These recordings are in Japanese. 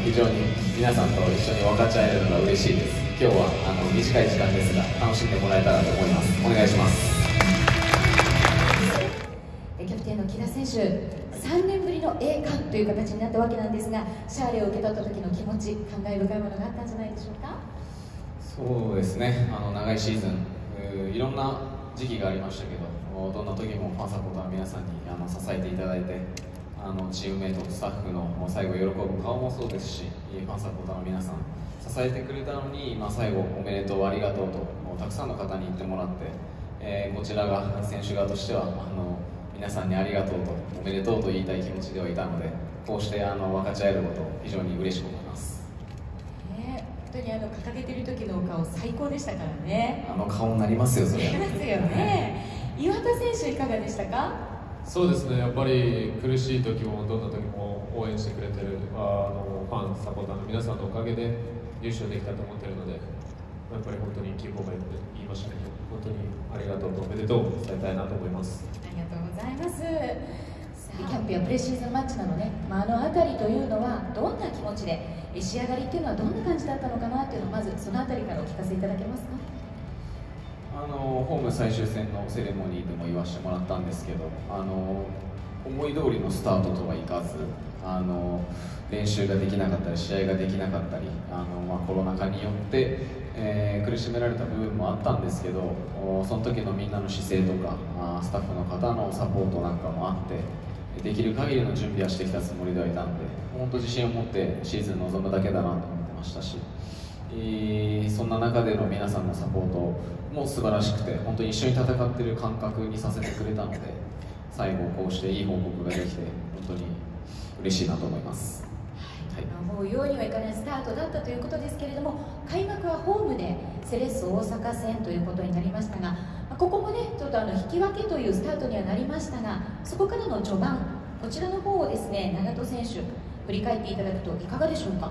非常に皆さんと一緒に分かち合えるのが嬉しいです。今日は短い時間ですが楽しんでもらえたらと思います。お願いします。 キャプテンの木田選手、3年ぶりの栄冠という形になったわけなんですが、シャーレを受け取った時の気持ち、感慨深いものがあったんじゃないでしょうか。 そうですね、長いシーズン、いろんな時期がありましたけど、どんな時もファンサポーターの皆さんに支えていただいて、チームメイト、スタッフの最後喜ぶ顔もそうですし、ファンサポーターの皆さん支えてくれたのに、最後おめでとう、ありがとうとたくさんの方に言ってもらって、こちらが選手側としては皆さんにありがとうとおめでとうと言いたい気持ちではいたので、こうして分かち合えること非常に嬉しく思います。 本当に掲げてる時のお顔最高でしたからね。 顔になりますよ、それ。 なりますよね。岩田選手いかがでしたか。 そうですね、やっぱり苦しい時もどんな時も応援してくれてるファンサポーターの皆さんのおかげで優勝できたと思っているので、やっぱり本当に9個前で言いましたけど、本当にありがとうとおめでとう伝えたいなと思います。 ありがとうございます。キャンプやプレシーズンマッチなので、あの辺りというのはどんな気持ちで、仕上がりっていうのはどんな感じだったのかなっていうのを、まずその辺りからお聞かせいただけますか。 ホーム最終戦のセレモニーでも言わせてもらったんですけど、思い通りのスタートとはいかず、練習ができなかったり試合ができなかったり、コロナ禍によって、苦しめられた部分もあったんですけど、その時のみんなの姿勢とかスタッフの方のサポートなんかもあって、できる限りの準備はしてきたつもりではいたので、本当自信を持ってシーズン臨むだけだなと思ってましたし、そんな中での皆さんのサポートも素晴らしくて、本当に一緒に戦っている感覚にさせてくれたので、最後こうしていい報告ができて本当に嬉しいなと思います。 思うようにはいかないスタートだったということですけれども、開幕はホームでセレッソ大阪戦ということになりましたが、ここもねちょっと引き分けというスタートにはなりましたが、そこからの序盤、こちらの方をですね、長門選手振り返っていただくといかがでしょうか。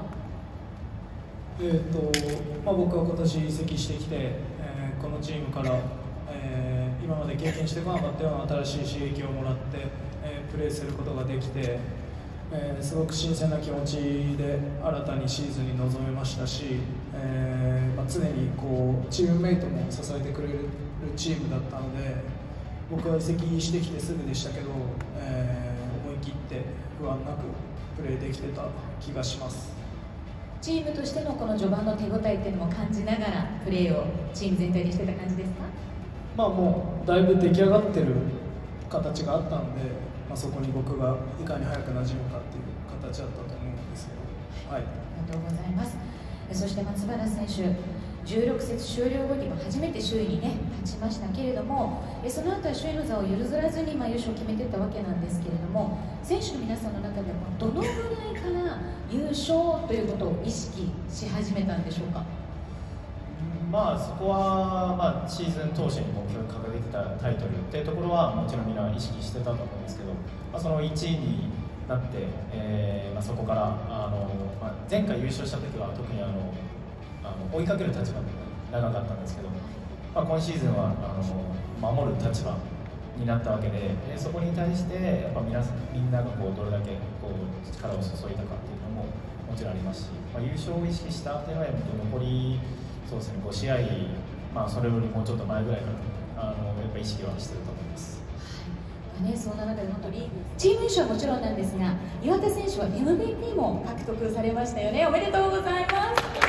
僕は今年移籍してきて、このチームから、今まで経験してこなかったような新しい刺激をもらって、プレーすることができて、すごく新鮮な気持ちで新たにシーズンに臨めましたし、常にチームメイトも支えてくれるチームだったので、僕は移籍してきてすぐでしたけど、思い切って不安なくプレーできてた気がします。 チームとしてのこの序盤の手応えっていうのも感じながらプレーをチーム全体でしてた感じですか。 もうだいぶ出来上がってる形があったので、そこに僕がいかに早く馴染むかっていう形だったと思うんですけど、はい、 ありがとうございます。そして松原選手、16節終了後にも初めて首位にね立ちましたけれども、その後は首位の座を譲らずに優勝を決めていったわけなんですけれども、選手の皆さんの中でもどのぐらいから優勝ということを意識し始めたんでしょうか。 そこは、シーズン当初に目標に掲げてたタイトルっていうところはもちろんみんな意識してたと思うんですけど、その1位になって、そこから、前回優勝した時は特に追いかける立場で長かったんですけど、今シーズンは守る立場になったわけで、そこに対してやっぱみんながどれだけ力を注いだかっていうのももちろんありますし、優勝を意識したっていうのは残りそうですね、5試合、それよりもうちょっと前ぐらいからやっぱ意識はしてると思います。 そんな中で本当にチーム優勝はもちろんなんですが、岩手選手は MVP も獲得されましたよね。おめでとうございます。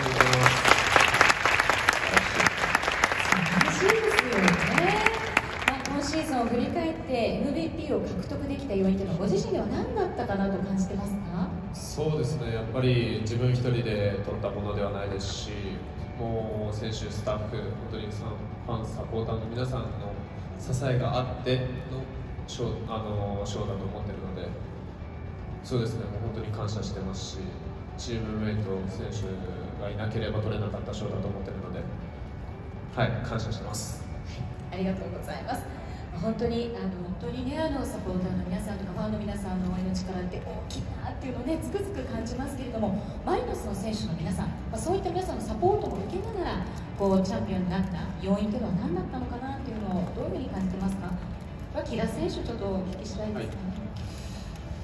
素晴らしいですよね。今シーズンを振り返って MVP を獲得できた要因というのはご自身では何だったかなと感じてますか。 そうですね、やっぱり自分一人で取ったものではないですし、もう選手、スタッフ、本当にファン、サポーターの皆さんの支えがあっての賞だと思っているので、そうですね、もう本当に感謝してますし、チームメイト、選手がいなければ取れなかった賞だと思っているので、はい、感謝してます。 ありがとうございます。本当にね、サポーターの皆さんとかファンの皆さんの応援の力って大きいなっていうのをねつくづく感じますけれども、マリノスの選手の皆さん、そういった皆さんのサポートも受けながらチャンピオンになった要因というのは何だったのかなっていうのをどういうふうに感じてますか。木田選手、ちょっとお聞きしたいですね。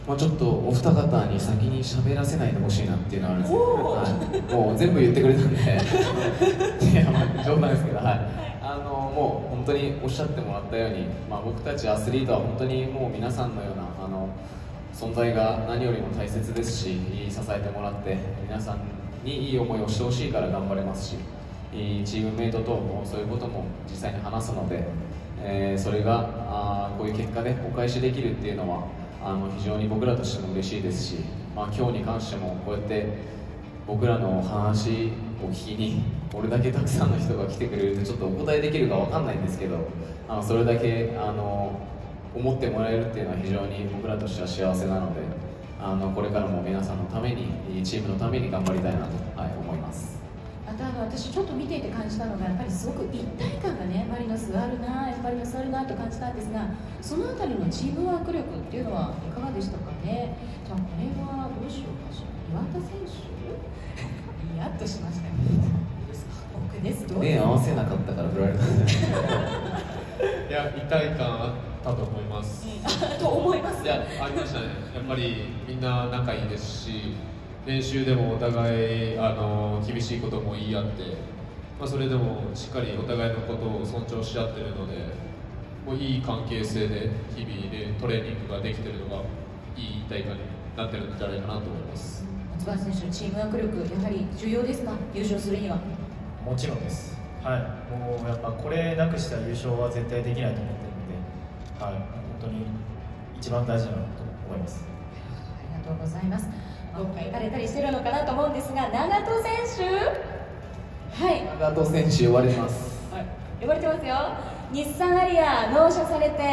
ちょっとお二方に先に喋らせないでほしいなっていうのがあるんですよ、はい、もう全部言ってくれたんでいや、冗談ですけど、はい、もう本当におっしゃってもらったように、僕たちアスリートは本当にもう皆さんのような存在が何よりも大切ですし、支えてもらって皆さんにいい思いをしてほしいから頑張れますし、チームメイトとそういうことも実際に話すので、それがこういう結果でお返しできるっていうのは非常に僕らとしても嬉しいですし、今日に関してもこうやって僕らの話を聞きにこれだけたくさんの人が来てくれるとちょっとお答えできるかわかんないんですけど、それだけ思ってもらえるっていうのは非常に僕らとしては幸せなので、これからも皆さんのためにチームのために頑張りたいなと、思います。 また私ちょっと見ていて感じたのが、やっぱりすごく一体感がね、マリノスあるな、マリノスあるなと感じたんですが、そのあたりのチームワーク力っていうのはいかがでしたかね。じゃあこれはどうしようかしら。岩田選手ニヤッとしましたね。僕ですどう目合わせなかったから振られたんじゃないいや、一体感あったと思います。 と思います。 いや、ありましたね。やっぱりみんな仲いいですし、練習でもお互い厳しいことも言い合って、それでもしっかりお互いのことを尊重し合ってるので、もういい関係性で日々でトレーニングができてるのがいい一体感になってるんじゃないかなと思います。 松原選手のチームワーク力、やはり重要ですか、優勝するには。 もちろんです。はい、もうやっぱこれなくした優勝は絶対できないと思ってるので、はい、本当に一番大事だなと思います。 ありがとうございます。どっか行かれたりしてるのかなと思うんですが、長門選手、はい、 長門選手呼ばれます、 はい、呼ばれてますよ。日産アリア納車されて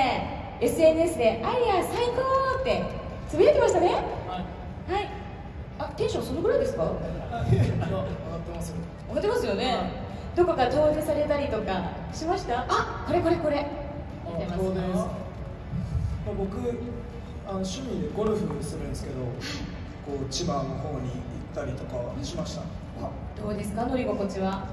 SNS でアリア最高ってつぶやいてましたね。はい、テンションそのぐらいですか？上がってますよ。上がってますよね。どこか遠出されたりとかしました？これ。 遠出です。僕趣味でゴルフするんですけど、千葉の方に行ったりとかしました。 どうですか、乗り心地は？ いや、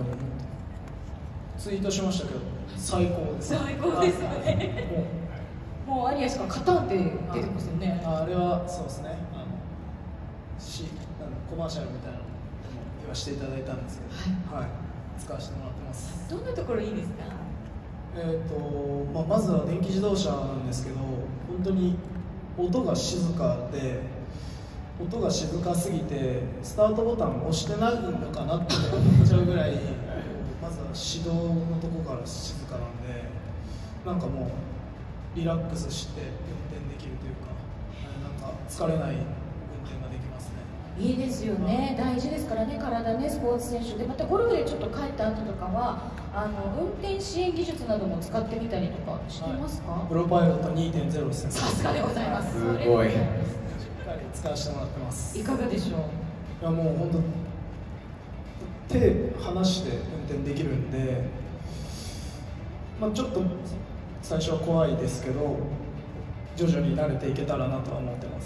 ツイートしましたけど最高です。 最高ですよね。もうアリアしか勝たんって出てますよね。 あれはそうですね。コマーシャルみたいなのも言わせていただいたんですけど、はい、使わせてもらってます。 どんなところいいですか？ まずは電気自動車なんですけど、本当に音が静かで、音が静かすぎてスタートボタンを押してないのかなって思っちゃうぐらいまずは始動のとこから静かなんで、なんかもうリラックスして運転できるというか、なんか疲れない運転ができますね。 いいですよね、大事ですからね、体ね、スポーツ選手で。またゴルフでちょっと帰った後とかは運転支援技術なども使ってみたりとかしてますか？ プロパイロット 2.0 ですね。 さすがでございます。 すごい。 しっかり使わせてもらってます。 いかがでしょう？ いや、もう本当手離して運転できるんで、ちょっと最初は怖いですけど徐々に慣れていけたらなとは思ってます。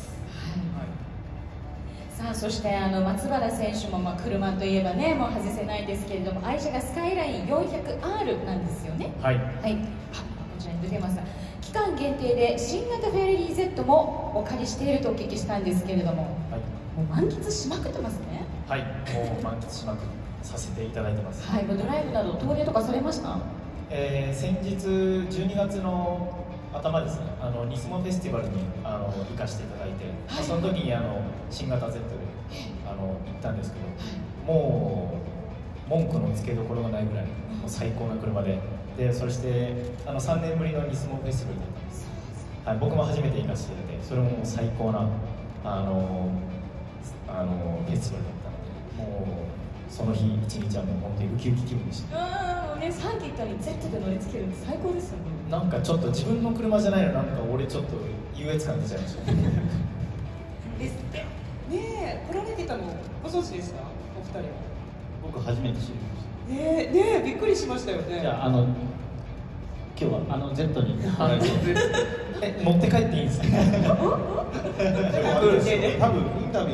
さあ、そして松原選手も車といえばね、もう外せないですけれども、愛車がスカイライン 400R なんですよね。 はい、 こちらに出てますが、期間限定で新型フェアリー Z もお借りしているとお聞きしたんですけれども、もう満喫しまくってますね。 はい、もう満喫しまくさせていただいてます。 はい、ドライブなど遠出とかされました？ 先日12月の頭ですね、ニスモフェスティバルに行かせていただいて、その時に新型 Z で行ったんですけど、もう文句のつけどころがないぐらいもう最高な車で、そして3年ぶりのニスモフェスティバルだったんです。はい、僕も初めて行かせていただいて、それももう最高なフェスティバルだったので、もうその日一日はもう本当にウキウキ気分でした。 サーキットに Z で乗り付けるって最高ですよね。 なんかちょっと自分の車じゃないの、なんか俺ちょっと優越感出ちゃいましたですってね。来られてたのご存知でした？お二人は。 僕初めて知りました。びっくりしましたよね。 じゃあ今日はZ に乗って帰っていいんですか？ 多分インタビュー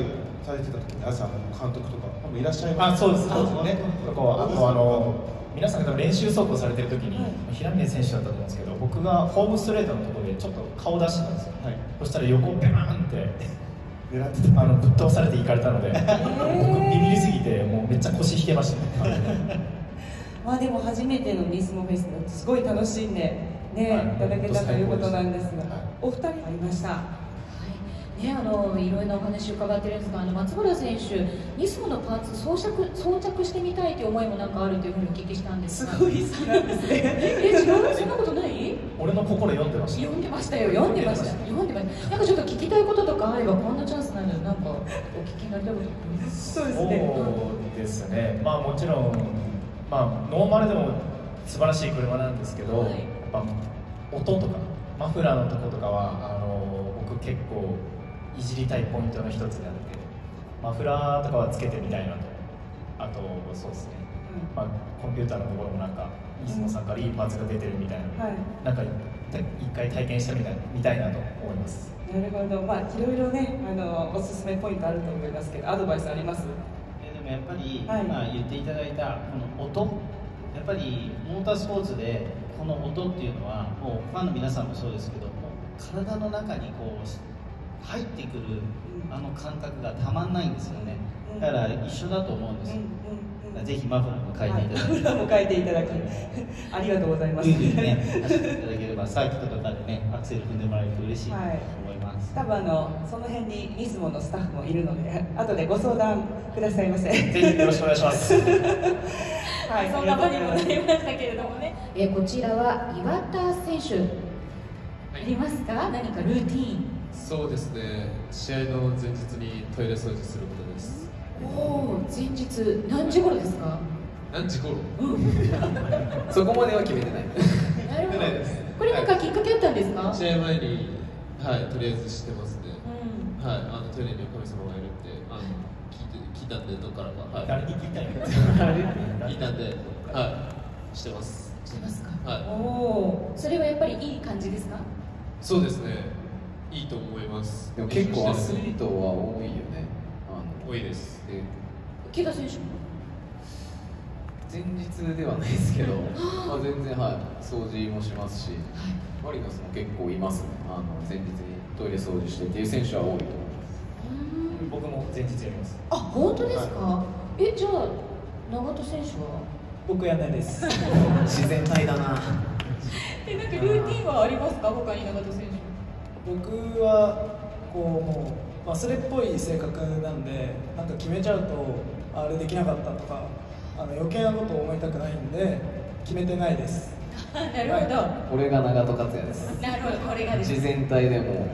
されてた時に朝監督とか多分いらっしゃいます。 そうですね。あと皆さんが練習走行されてる時に、平峰選手だったと思うんですけど、僕がホームストレートのところでちょっと顔出してたんですよ。そしたら横をペーンって狙ってた。 ぶっ飛ばされていかれたので、僕ビビりすぎてもうめっちゃ腰引けましたね。 まあでも初めてのニスモフェスですごい楽しんでね、いただけたということなんですが、お二人ありました。 ね、いろいろなお話を伺ってるんですが、松原選手、ニスモのパーツ装着してみたいという思いもなんかあるというふうにお聞きしたんですが、 すごい差なんですね。 違う、そんなことない？ 俺の心読んでました。 読んでましたよ、読んでました。なんかちょっと聞きたいこととかあれば、こんなチャンスないので、なんかお聞きになりたいことあります？ そうですね。 そうですね。まあもちろん、ノーマルでも素晴らしい車なんですけど、やっぱ音とかマフラーのとことかは僕結構いじりたいポイントの一つであって、マフラーとかはつけてみたいなと。あとそうですね、コンピューターのところもなんかニスモさんからいいパーツが出てるみたいな、なんか一回体験してみたいなと思います。 なるほど、いろいろねおすすめポイントあると思いますけど、アドバイスあります？ でもやっぱり今言っていただいたこの音、やっぱりモータースポーツでこの音っていうのはもうファンの皆さんもそうですけども、体の中にこう入ってくる感覚がたまんないんですよね。だから一緒だと思うんですよ。ぜひマフラーも変えていただき、 マフラーも変えていただきありがとうございます。 ね、走っていただければサーキットとかでねアクセル踏んでもらえると嬉しいと思います。 多分その辺にニスモのスタッフもいるので、後でご相談くださいませ。 ぜひよろしくお願いします。 はい、そんな場にもなりましたけれどもね。こちらは岩田選手、ありますか？何かルーティーン？ そうですね。試合の前日にトイレ掃除することです。 おお、前日何時頃ですか？ 何時頃？ そこまでは決めてない。 なるほど。これなんかきっかけあったんですか？ 試合前にとりあえず知ってますね。トイレに神様がいるって聞いたんで、どっからか。 誰に聞いたんや？ 聞いたんで、してます。 してますか？ おお、それはやっぱりいい感じですか？ そうですね。いいと思います。 でも結構アスリートは多いよね。 多いです。 木田選手も前日ではないですけど、全然掃除もしますし、マリノスも結構いますね。前日にトイレ掃除してっていう選手は多いと思います。 僕も前日やります。 あ、本当ですか？じゃあ長門選手は？ 僕やんないです。 自然体だな。 なんかルーティーンはありますか？他に長門選手。 僕はもうそれっぽい性格なんで、なんか決めちゃうとあれできなかったとか余計なことを思いたくないんで決めてないです。 なるほど。 これが長門克也です。 なるほど、これがです。 自然体でも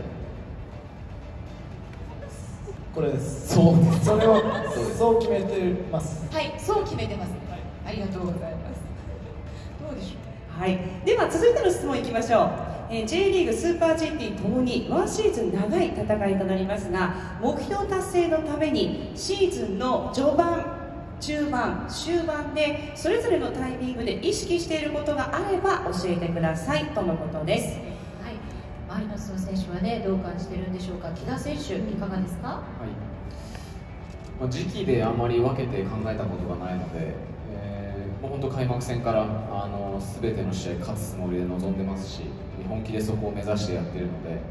これです。 そうです。 それをそう決めてます。 はい、そう決めてます。ありがとうございます。どうでしょう？ はい、では続いての質問いきましょう。J リーグ、スーパー GT ともに1シーズン長い戦いとなりますが、目標達成のためにシーズンの序盤、中盤、終盤でそれぞれのタイミングで意識していることがあれば教えてくださいとのことです。 はい、マリノスの選手はね、どう感じているんでしょうか。木田選手、いかがですか？ 時期であまり分けて考えたことがないので、もう本当開幕戦から全ての試合勝つつもりで臨んでますし、本気でそこを目指してやってるので、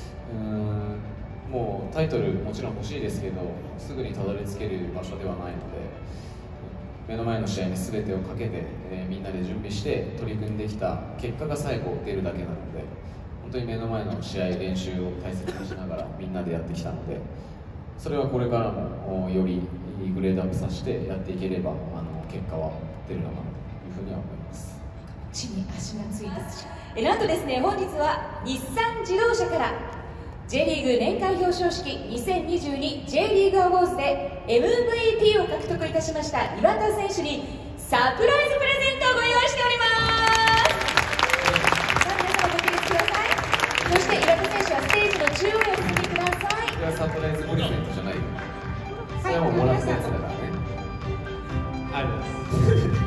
もうタイトルもちろん欲しいですけど、すぐにたどり着ける場所ではないので、目の前の試合に全てをかけて、みんなで準備して取り組んできた結果が最後出るだけなので、本当に目の前の試合練習を大切にしながらみんなでやってきたので、それはこれからもよりグレードアップさせてやっていければ結果は出るのかなというふうには思います。 地に足がついたなんとですね、本日は日産自動車から J リーグ年間表彰式 2022J リーグアウォーズで MVP を獲得いたしました岩田選手にサプライズプレゼントをご用意しております。さあ皆様ご起立ください。そして岩田選手はステージの中央へお進みください。 これはサプライズプレゼントじゃないよ。それはもうもらったやつだからね。 ありがとうございます。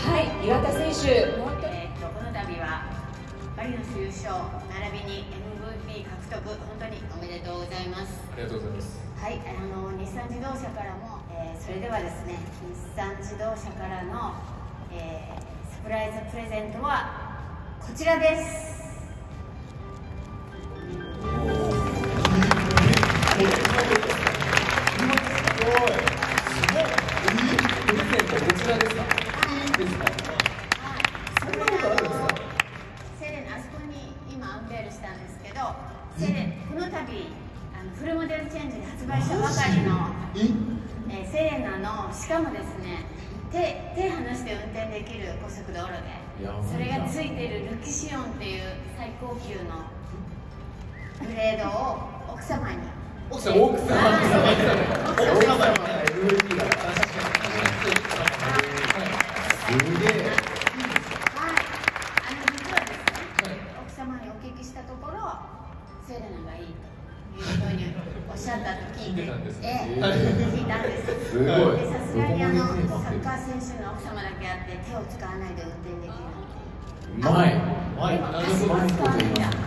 はい、岩田選手、本当にこの度はマリノス優勝並びに MVP 獲得、本当におめでとうございます。 ありがとうございます。 はい、日産自動車からも、それではですね、日産自動車からの、サプライズプレゼントはこちらです。フルモデルチェンジで発売したばかりのセレナの、しかもですね、手離して運転できる高速道路で、それがついているルキシオンっていう最高級のグレードを奥様に奥様にルーティーがすげえ。 実はですね、奥様にお聞きしたところ、セレナがいいというふうにおっしゃったと聞いて、聞いたんです。 すごい。 さすがにサッカー選手の奥様だけあって手を使わないで運転できるうまい。 足も使わないんだ。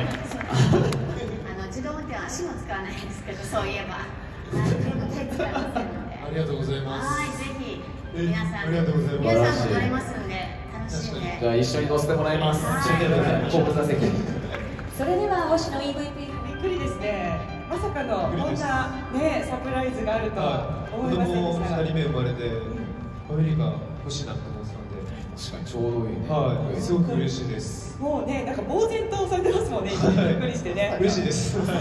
自動運転は足も使わないんですけど、そういえば手使いませんので。 ありがとうございます。 はい、ぜひ皆さんも乗れますんで楽しんで。 じゃあ一緒に乗せてもらいます。後部座席。 それでは星野 EVP びっくりですね。まさかのこんなねサプライズがあるとは思いませんでしたが。 2人目生まれてアメリカ欲しいなって思ってたので、 確かにちょうどいいね。 はい、すごく嬉しいです。 もうね、なんか呆然とされてますもんね。びっくりしてね。 嬉しいです。 はい、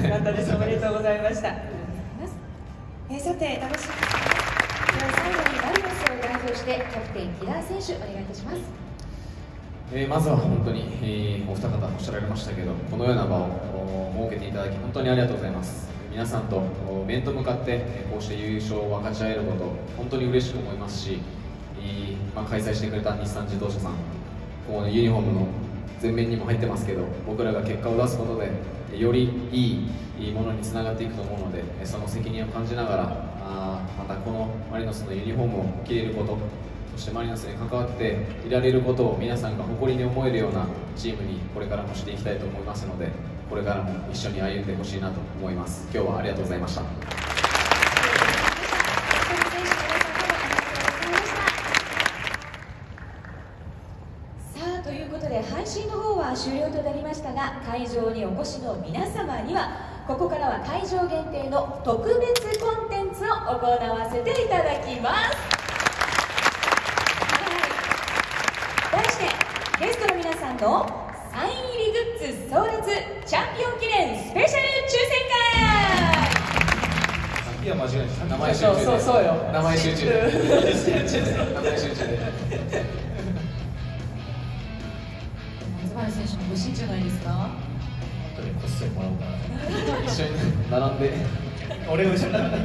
よかったです。おめでとうございました。さて楽しみ。 最後にマリノスを代表してキャプテン木田選手お願いいたします。 まずは本当に、お二方おっしゃられましたけど、このような場を設けていただき本当にありがとうございます。皆さんと面と向かってこうして優勝を分かち合えること本当に嬉しく思いますし、開催してくれた日産自動車さん、このユニフォームの前面にも入ってますけど、僕らが結果を出すことでよりいいものにつながっていくと思うので、その責任を感じながら、またこのマリノスのユニフォームを着れること、そしてマリノスに関わっていられることを皆さんが誇りに思えるようなチームにこれからもしていきたいと思いますので、これからも一緒に歩んでほしいなと思います。今日はありがとうございました。 ということで配信の方は終了となりましたが、会場にお越しの皆様にはここからは会場限定の特別コンテンツを行わせていただきます。題してゲストの皆さんのサイン入りグッズ争奪チャンピオン記念スペシャル抽選会。 いや間違いない。名前集中で。 そうよ。 名前集中で。名前集中で。 松原選手も欲しいんじゃないですか。 本当にこっそりもらおうかな。 一緒に並んで。 俺を一緒に並んで。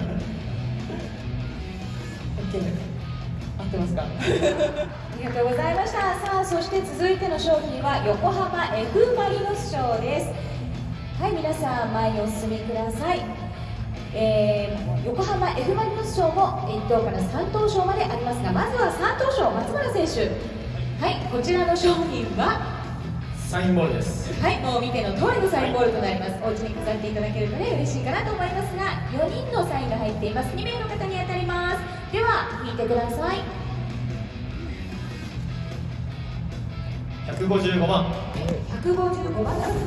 合ってますか。 ありがとうございました。さあ、そして続いての商品は横浜 F マリノス賞です。はい、皆さん前にお進みください。横浜 F マリノス賞も1等から3等賞までありますが、まずは3等賞松村選手。はい、こちらの商品はサインボールです。 はい、もう見ての通りのサインボールとなります。お家に飾っていただけるとね嬉しいかなと思いますが、4人のサインが入っています。2名の方に当たります。では引いてください。 155番。 155番です。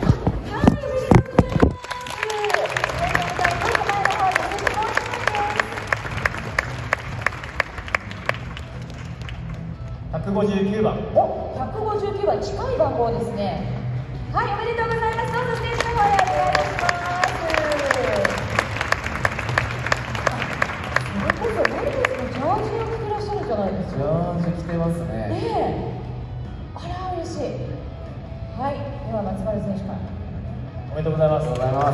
159番。 お、159番近い番号ですね。はい、おめでとうございます。どうぞステージの方へお願いします。それこそマリノスのジャージを着てらっしゃるじゃないですか。 ジャージ着てますね。 ねえ。あら嬉しい。はい、では松原選手から。 おめでとうございます。 ありがとうございます。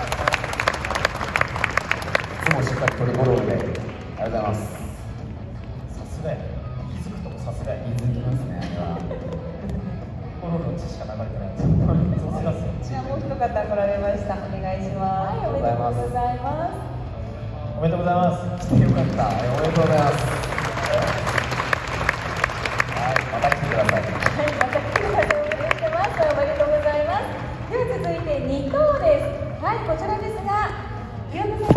いつもしっかりトリコロールでありがとうございます。 さすがや。気づくとこさすがや。 気づきますね。 フォローの血しか流れてない。さすがっす。 じゃあもう一方来られました。お願いします。 はい、おめでとうございます。 おめでとうございます。 来てよかった。おめでとうございます。はい、また来てください。 はい、また来てください。お願いしてます。おめでとうございます。では続いて2等です。はい、こちらですが、清野さん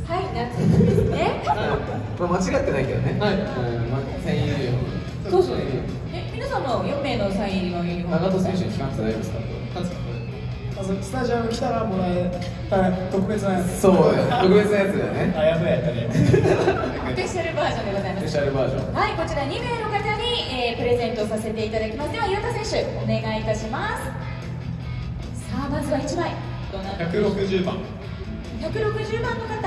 はい、夏ですね。 まあ間違ってないけどね。はい。サイン入りユニフォーム。 そうそう。皆さんの4名のサイン入りのユニフォーム。 長門選手に聞かなくて大丈夫ですか？ スタジアム来たらもらえた特別なやつ。 そうだよ、特別なやつだよね。 あやふややったね。 スペシャルバージョンでございます。 スペシャルバージョン。 はい、こちら2名の方に、プレゼントさせていただきます。では、ゆうた選手、お願いいたします。さあ、まずは1枚。 160番。 160番の方。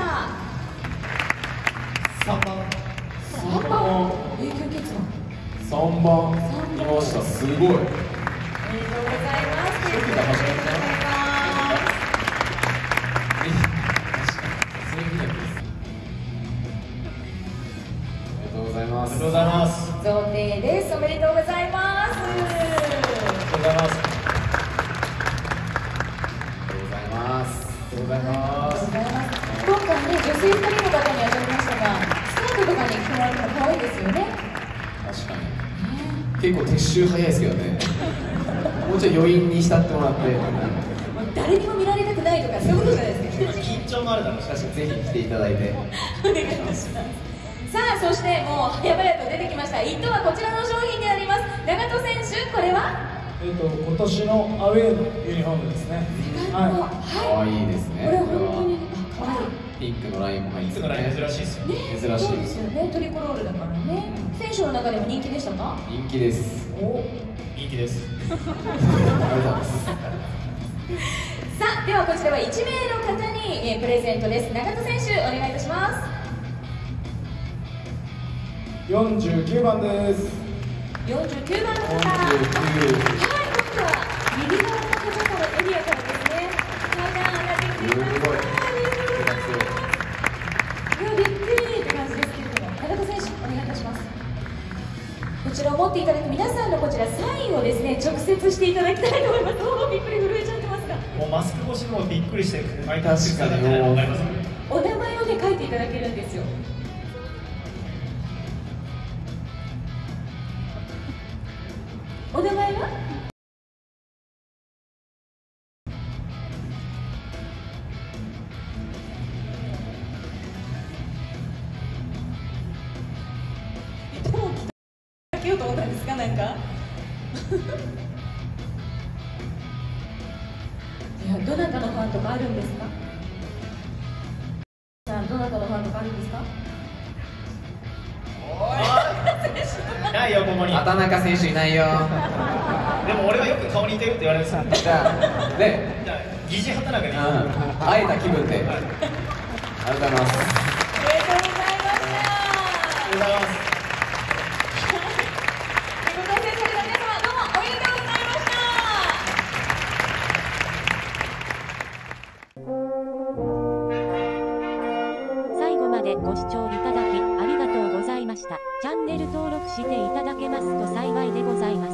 3番。 3番。永久欠番。 3番。来ました。すごい。 おめでとうございます。 初期が始まった。おめでとうございます。 おめでとうございます。 贈呈です。おめでとうございます。 おめでとうございます。 おめでとうございます。 おめでとうございます。 今回ね、女性2人の方に当たりましたが、スカートとかに着てもらうの可愛いですよね。 確かに。結構撤収早いですけどね。もうちょい余韻に浸ってもらって。 誰にも見られたくないとか、そういうことじゃないですか。 緊張もあるだろうし。 確かにぜひ来ていただいて。 お願いいたします。さあ、そしてもう早々と出てきました。一等はこちらの商品であります。長門選手、これは？ 今年のアウェーのユニフォームですね。 可愛いですね。 これ本当に可愛い。 ピンクのラインも入ってピンクのライン珍しいですよね。 珍しいそうですよね。トリコロールだからね。選手の中でも人気でしたか？ 人気です。 人気です。 ありがとうございます。 さあ、ではこちらは1名の方にプレゼントです。長門選手、お願いいたします。 49番です。 49番の方。はい、今度は右側の方からエリアからですね。階段上がってきています。びっくりって感じですけれども、長門選手、お願いいたします。こちらを持っていただく皆さんのこちらサインをですね、直接していただきたいと思います。びっくり震えちゃってますが。 もうマスク越しでもびっくりして確かにわかります。 お名前をね書いていただけるんですよ。お名前は？かけようと思ったんですか、なんか。いや、どなたのファンとかあるんですか？さあ、どなたのファンとかあるんですか？ いないよ、ここに。 畑中選手いないよ。 でも俺はよく顔似てるって言われるんですよ。 じゃあ、ね。 じゃあ、疑似畑中に。 会えた気分で。ありがとうございます。 おめでとうございました。 ありがとうございます。 最後までご視聴いただきありがとうございました。チャンネル登録していただけますと幸いでございます。